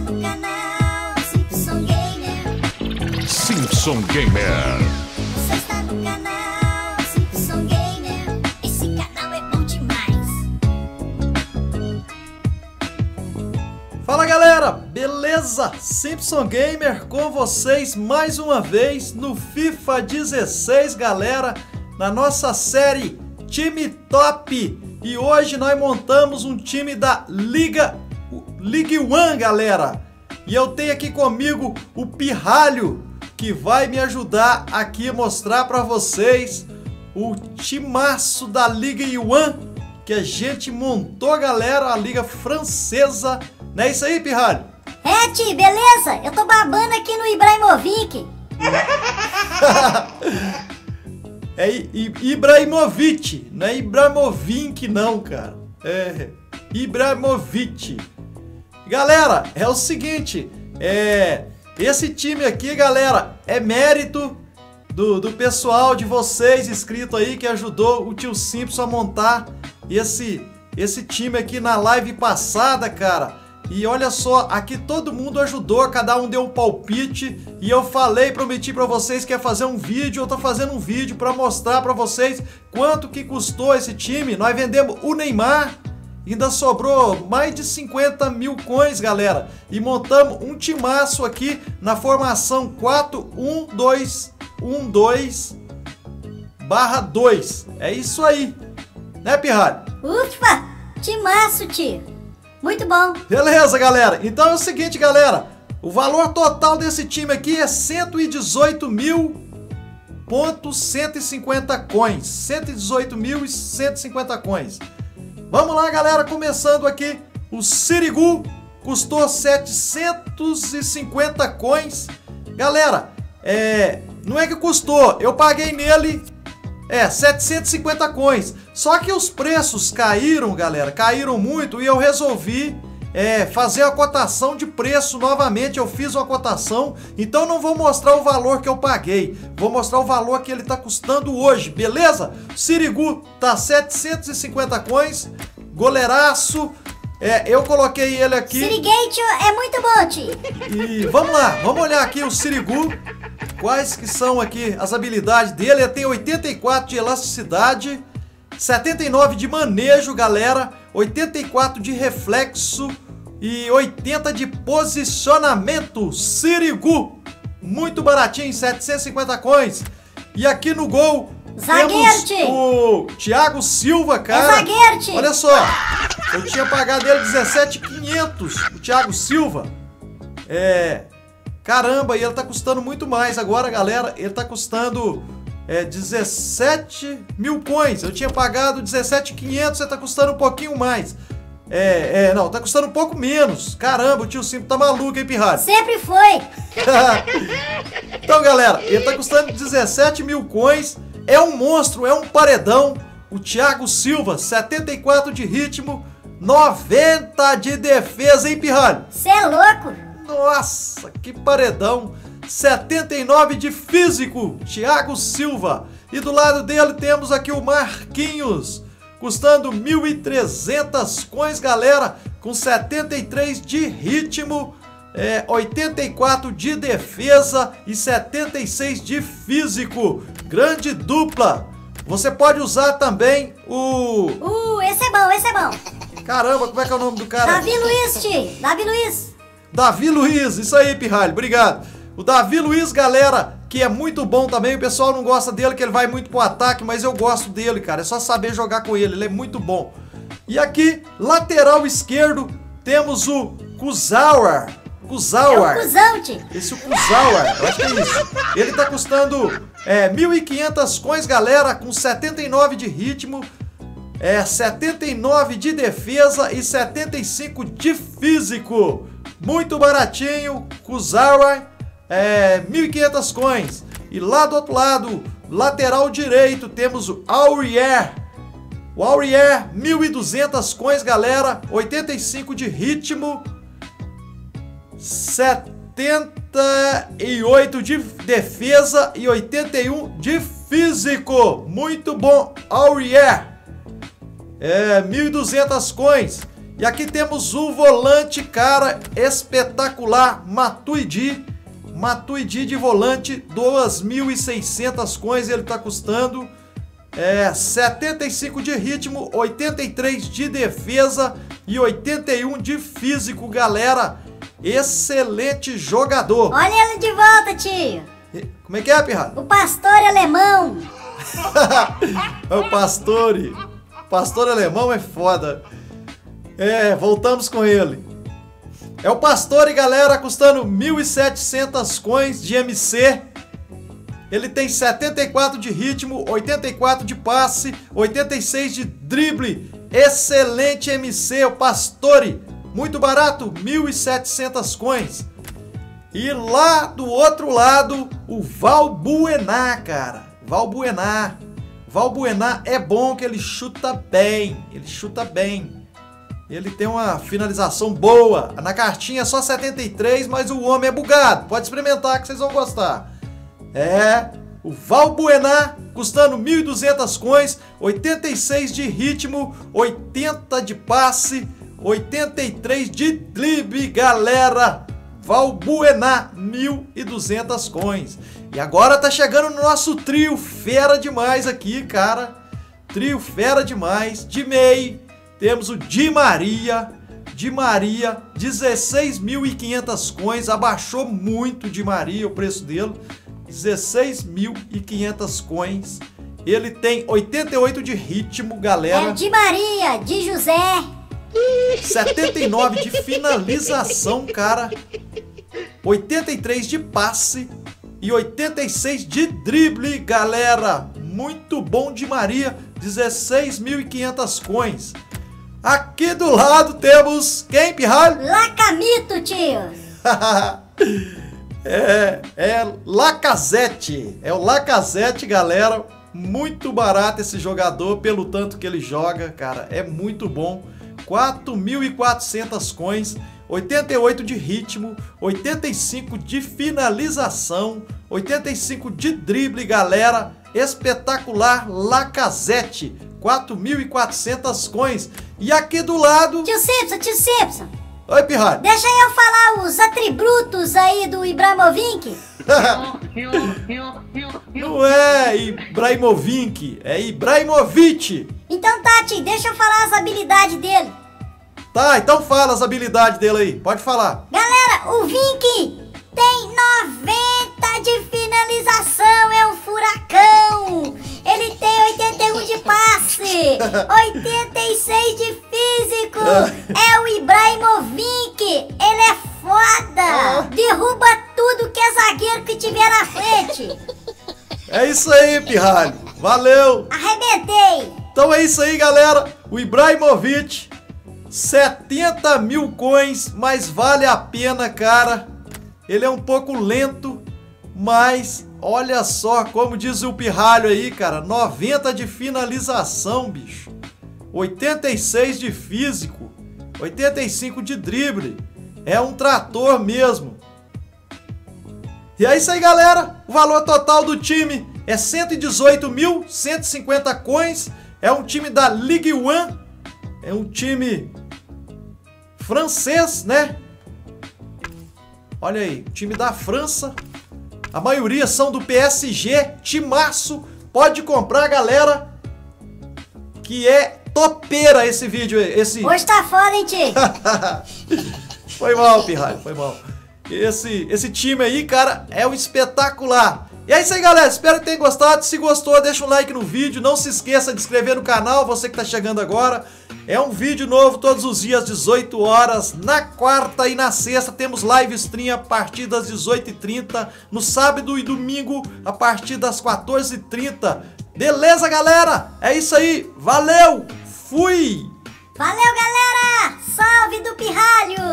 no canal Simpson Gamer. Simpson Gamer. Você está no canal Simpson Gamer. Esse canal é bom demais. Fala galera, beleza? Simpson Gamer com vocês mais uma vez no FIFA 16, galera, na nossa série Time Top. E hoje nós montamos um time da League One, galera. E eu tenho aqui comigo o Pirralho, que vai me ajudar aqui a mostrar para vocês o timaço da League One que a gente montou, galera, a liga francesa. Não é isso aí, Pirralho? É, Ti, beleza? Eu tô babando aqui no Ibrahimovic. É Ibrahimovic, não é Ibrahimovic não, cara. É Ibrahimovic. Galera, é o seguinte, esse time aqui, galera, é mérito do pessoal de vocês inscrito aí que ajudou o tio Simpson a montar esse time aqui na live passada, cara. E olha só, aqui todo mundo ajudou, cada um deu um palpite. E eu prometi pra vocês que ia fazer um vídeo. Eu tô fazendo um vídeo pra mostrar pra vocês quanto que custou esse time. Nós vendemos o Neymar, ainda sobrou mais de 50 mil coins, galera. E montamos um timaço aqui na formação 4-1-2-1-2/2. É isso aí, né, Pirralho? Ufa, timaço, tio. Muito bom. Beleza, galera. Então é o seguinte, galera. O valor total desse time aqui é 118.150 coins. 118.150 coins. Vamos lá, galera. Começando aqui. O Sirigu custou 750 coins. Galera, não é que custou. Eu paguei nele 750 coins. Só que os preços caíram, galera, caíram muito, e eu resolvi fazer a cotação de preço novamente. Eu fiz uma cotação, então não vou mostrar o valor que eu paguei, vou mostrar o valor que ele tá custando hoje, beleza? Sirigu tá 750 coins, goleiraço. Eu coloquei ele aqui. Sirigate é muito bom, tio. E vamos lá, vamos olhar aqui o Sirigu. Quais que são aqui as habilidades dele? Ele tem 84 de elasticidade, 79 de manejo, galera, 84 de reflexo e 80 de posicionamento. Sirigu, muito baratinho, 750 coins. E aqui no gol temos o Thiago Silva, cara. Zagueiro. Olha só, eu tinha pagado ele 17.500, o Thiago Silva. Caramba, e ele tá custando muito mais agora, galera. Ele tá custando 17 mil coins. Eu tinha pagado 17.500, você tá custando um pouquinho mais. Não, tá custando um pouco menos. Caramba, o tio Simpson tá maluco, hein, Pirralho? Sempre foi. Então, galera, ele tá custando 17 mil coins. É um monstro, é um paredão. O Thiago Silva, 74 de ritmo, 90 de defesa, hein, Pirralho? Cê é louco. Nossa, que paredão! 79 de físico, Thiago Silva. E do lado dele temos aqui o Marquinhos, custando 1.300 coins, galera, com 73 de ritmo, 84 de defesa e 76 de físico. Grande dupla. Você pode usar também esse é bom, esse é bom. Caramba, como é que é o nome do cara? Davi Luiz, tio. Davi Luiz. Davi Luiz, isso aí, Pirralho, obrigado. O Davi Luiz, galera, que é muito bom também. O pessoal não gosta dele, que ele vai muito pro ataque, mas eu gosto dele, cara. É só saber jogar com ele, ele é muito bom. E aqui, lateral esquerdo, temos o Kuzawa. É o cuzão, tio. Esse é o Kuzawa, eu acho que é isso. Ele tá custando 1.500 coins, galera, com 79 de ritmo, 79 de defesa e 75 de físico. Muito baratinho, Kuzawa, 1.500 coins. E lá do outro lado, lateral direito, temos o Aurier. O Aurier, 1.200 coins, galera, 85 de ritmo, 78 de defesa e 81 de físico. Muito bom, Aurier. 1.200 coins. E aqui temos o volante, cara, espetacular, Matuidi. Matuidi de volante, 2.600 coins ele tá custando. 75 de ritmo, 83 de defesa e 81 de físico, galera. Excelente jogador. Olha ele de volta, tio. Como é que é, Pirralho? O pastor alemão. É o Pastore. Pastor alemão é foda. Voltamos com ele. É o Pastore, galera, custando 1.700 coins de MC. Ele tem 74 de ritmo, 84 de passe, 86 de drible. Excelente MC, o Pastore. Muito barato, 1.700 coins. E lá do outro lado, o Valbuena, cara. Valbuena. Valbuena é bom que ele chuta bem. Ele chuta bem. Ele tem uma finalização boa. Na cartinha é só 73, mas o homem é bugado. Pode experimentar que vocês vão gostar. O Valbuena custando 1.200 coins, 86 de ritmo, 80 de passe, 83 de drible, galera. Valbuena, 1.200 coins. E agora tá chegando no nosso trio fera demais aqui, cara. Trio fera demais. De MEI, temos o Di Maria. Di Maria, 16.500 coins. Abaixou muito Di Maria o preço dele. 16.500 coins. Ele tem 88 de ritmo, galera. Di Maria, de José. 79 de finalização, cara. 83 de passe e 86 de drible, galera. Muito bom Di Maria, 16.500 coins. Aqui do lado temos quem, Pirralho? Lacamito, tio. Lacazette. É o Lacazette, galera. Muito barato esse jogador pelo tanto que ele joga, cara. É muito bom. 4.400 coins, 88 de ritmo, 85 de finalização, 85 de drible, galera. Espetacular Lacazette, 4.400 coins. E aqui do lado... Tio Simpson. Oi, Pirralho. Deixa eu falar os atributos aí do Ibrahimovic. Não é Ibrahimovic, é Ibrahimovic. Então, Tati, deixa eu falar as habilidades dele. Tá, então fala as habilidades dele aí, pode falar. Galera, o Vink tem 90 de finalização, é um furacão. Ele tem 81 de passe, 86 de físico. É o Ibrahimovic, ele é foda. Derruba tudo que é zagueiro que tiver na frente. É isso aí, Pirralho. Valeu. Arrebentei. Então é isso aí, galera. O Ibrahimovic, 70.000 coins, mas vale a pena, cara. Ele é um pouco lento, mas olha só, como diz o Pirralho aí, cara, 90 de finalização, bicho. 86 de físico, 85 de drible. É um trator mesmo. E é isso aí, galera. O valor total do time é 118.150 coins. É um time da Ligue 1. É um time francês, né? Olha aí, time da França. A maioria são do PSG. Timaço. Pode comprar, galera. Que é topeira esse vídeo aí. Hoje tá foda, hein, tio? Foi mal, Pirralho, foi mal. Esse time aí, cara, é um espetacular. E é isso aí, galera. Espero que tenham gostado. Se gostou, deixa um like no vídeo. Não se esqueça de se inscrever no canal, você que tá chegando agora. É um vídeo novo todos os dias, 18 horas. Na quarta e na sexta temos live stream a partir das 18h30. No sábado e domingo, a partir das 14h30. Beleza, galera? É isso aí. Valeu! Fui! Valeu, galera! Salve do Pirralho!